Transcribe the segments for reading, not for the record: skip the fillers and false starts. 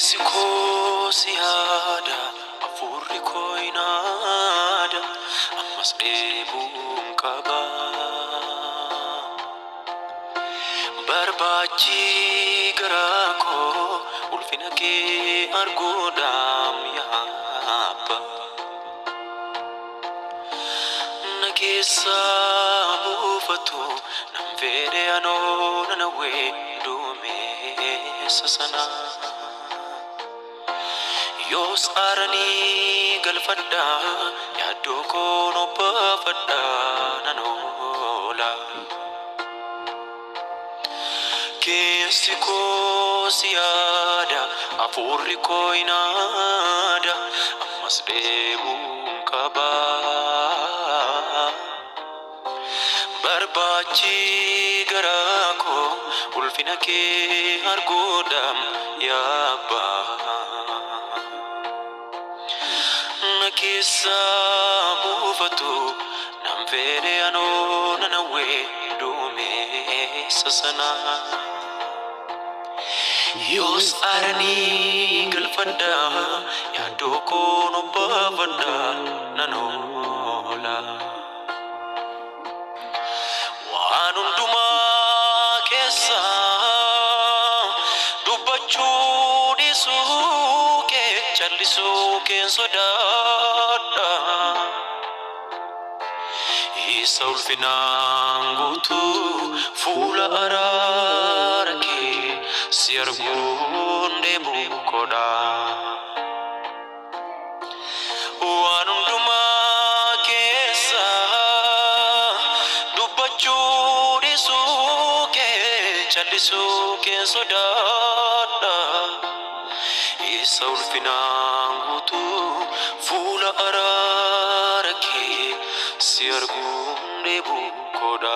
Keessikoo si yaada afurri koo inaada ammas dheebuun qaba barbaachi garaa koo ulfina kee arguudhaaf yaabba na keessa buufatu nan fedhe anoo nanawwee duumessa sana Yos arani galfadda yaaddo kono bafadda nanola Keessi koo si yaada afurri koo inaada ammas deebuun qaba barbaachi garaa koo ulfina kee arguudhaaf yaabba Nakisa buufatu nan fedhe anoo nanawwee duumessa sana Yos arani galfadda yaaddo kono bafadda nanola Waan hundumaa keessa dubbachuu dhiisuu kee callisuu keen sodaadha Isa ulfinaan guutuu fuula araara kee si arguun deemuu koodha Waan hundumaa keessa dubbachuu dhiisuu kee callisuu keen sodaadha Isa ulfinaan guutuu fuula araara kee si arguun deemuu koodha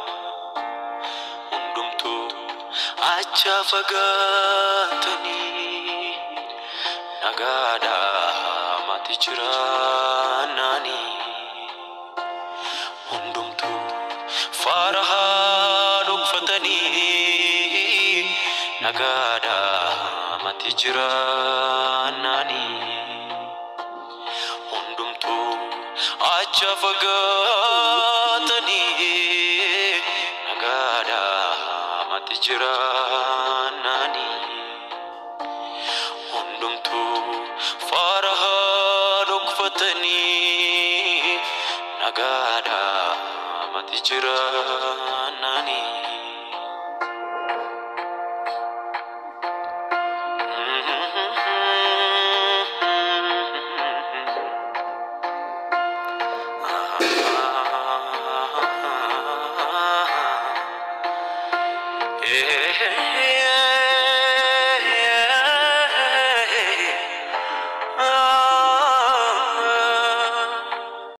hundumtuu acha fagaatanii nagaadhaa mati jiraanani hundumtuu faarahaa dhokfatanii nagaadhaa mati jiraanani hundumtuu acha fagaatanii nagaadhaa mati jiraanani hundumtuu faarahaa dhokfatanii nagaadhaa mati jiraanani